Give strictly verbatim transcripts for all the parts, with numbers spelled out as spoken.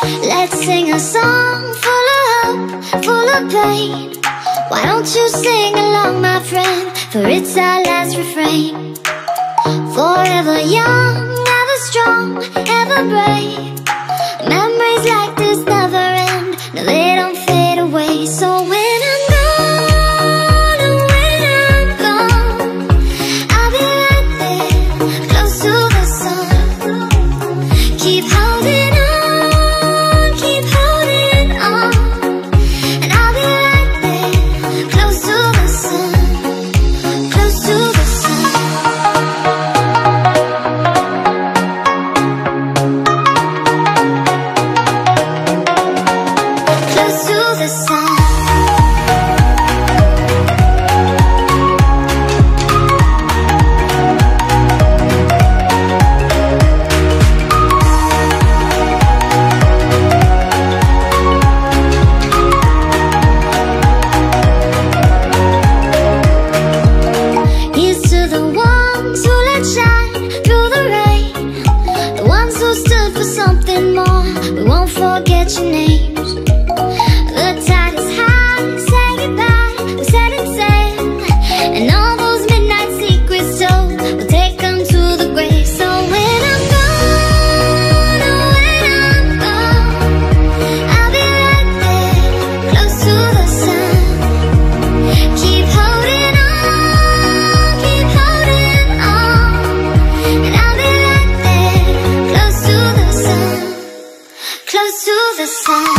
Let's sing a song full of hope, full of pain. Why don't you sing along, my friend? For it's our last refrain. Forever young, ever strong, ever brave. Memories like this never end. No, they don't fade away. So when I'm gone, oh, when I'm gone, I'll be right there, close to the sun. Keep holding on, keep holding on, and I'll be right there, close to the sun, close to the sun. Close to the sun. Here's to the ones who let shine through the rain, the ones who stood for something more. We won't forget your names. The tide is high, say goodbye, we set it sail, and all those midnight secrets told, we'll take them to the grave. So when I'm gone, oh, when I'm gone, I'll be right there, close to the sun. Keep holding on, keep holding on, and I'll be right there, close to the sun, close to the sun.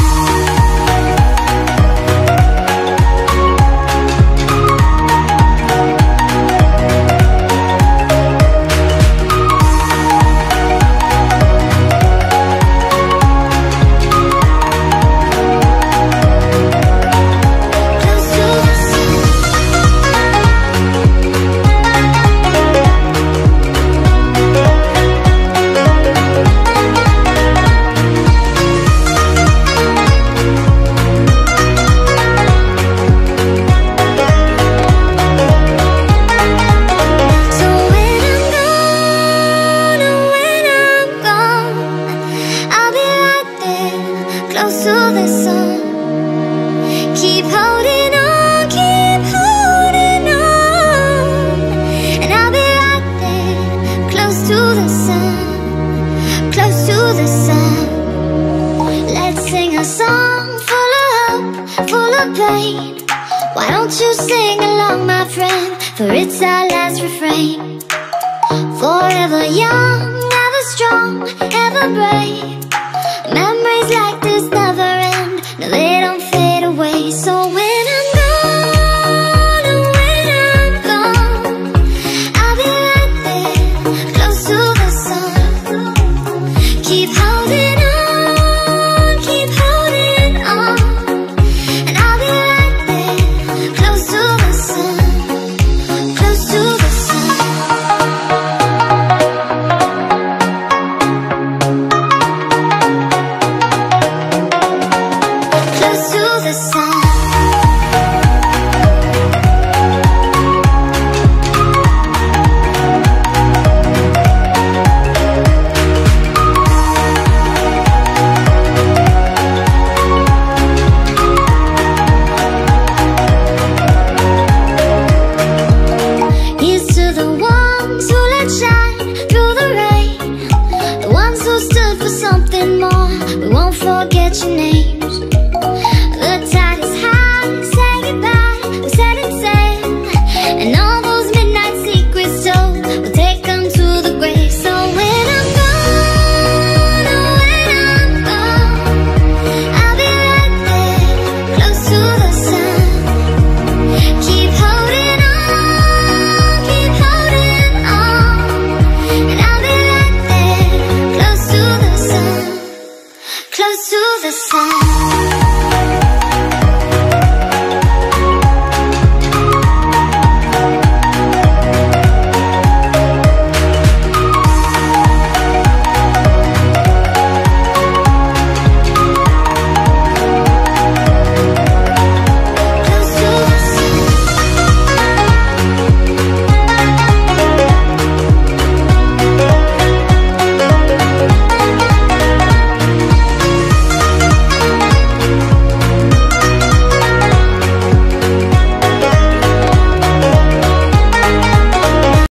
Close to the sun. Keep holding on, keep holding on, and I'll be right there, close to the sun, close to the sun. Let's sing a song full of hope, full of pain. Why don't you sing along, my friend? For it's our last refrain. Forever young, ever strong, ever brave. Memories like this never end. No, they don't fade away. So when I'm gone, oh, when I'm gone, I'll be right there, close to the sun. Keep holding on, keep holding on, and I'll be right there, close to the sun, close to the sun. Close to the sun. Here's to the ones who let shine through the rain, the ones who stood for something more. We won't forget your names. The tide is high, say goodbye, we set it sail, and all those midnight secrets told, we'll take them to the grave. So when I'm gone, oh, when I'm gone, I'll be right there, close to the sun. Keep holding on, keep holding on, and I'll be right there, close to the sun, close to the sun.